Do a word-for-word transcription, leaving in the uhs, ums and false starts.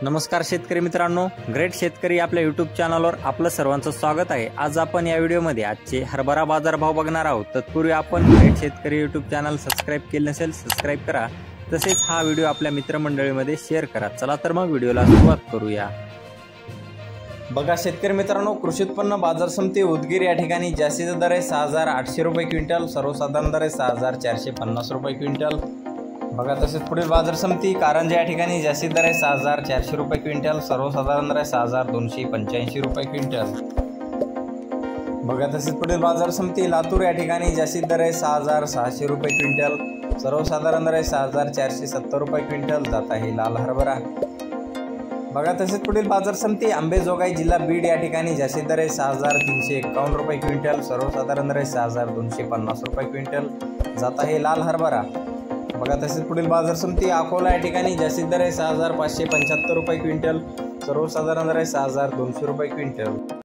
नमस्कार शेतकरी मित्रांनो, ग्रेट शेतकरी आपल्या यूट्यूब चॅनलवर आपलं सर्वांचं स्वागत आहे। आज आपण या व्हिडिओमध्ये आजचे हरभरा बाजार भाव बघणार आहोत। तत्पूर्वी आपण ग्रेट शेतकरी यूट्यूब चॅनल सबस्क्राइब केले नसेल सबस्क्राइब करा, तसेच हा व्हिडिओ आपल्या मित्रमंडळीमध्ये शेअर करा। चला तर मग व्हिडिओला सुरुवात करूया। बघा शेतकरी मित्रांनो, कृषी उत्पन्न बाजार समिती उदगीर या ठिकाणी जास्तीचा दर आहे सहा हजार आठशे रुपये क्विंटल, सर्वसाधारण दर आहे सहा हजार चारशे पन्नास रुपये क्विंटल। बघा तसेच पुढील बाजार समिती कारंजा या ठिकाणी जास्तीत दर आहे सहा हजार चारशे रुपये क्विंटल, सर्वसाधारण दर आहे सहा हजार दोनशे पंच्याऐंशी रुपये क्विंटल। बघा तसेच पुढील बाजार समिती लातूर या ठिकाणी जास्तीत दर आहे सहा हजार सहाशे रुपये क्विंटल, सर्वसाधारण दर आहे सहा हजार चारशे सत्तर रुपये क्विंटल। जात आहे लाल हरभरा। बघा तसेच पुढील बाजार समिती अंबेजोगाई जिल्हा बीड या ठिकाणी जास्तीत दर आहे सहा हजार तीनशे एकावन्न रुपये क्विंटल, सर्वसाधारण दर आहे सहा हजार दोनशे पन्नास रुपये क्विंटल। जात आहे लाल हरभरा। बघा तसेच पुढील बाजार समिती अकोला या ठिकाणी जास्तीत दर आहे सहा हजार पाचशे पंच्याहत्तर रुपये क्विंटल, सर्वसाधारण दर आहे सहा हजार दोनशे रुपये क्विंटल।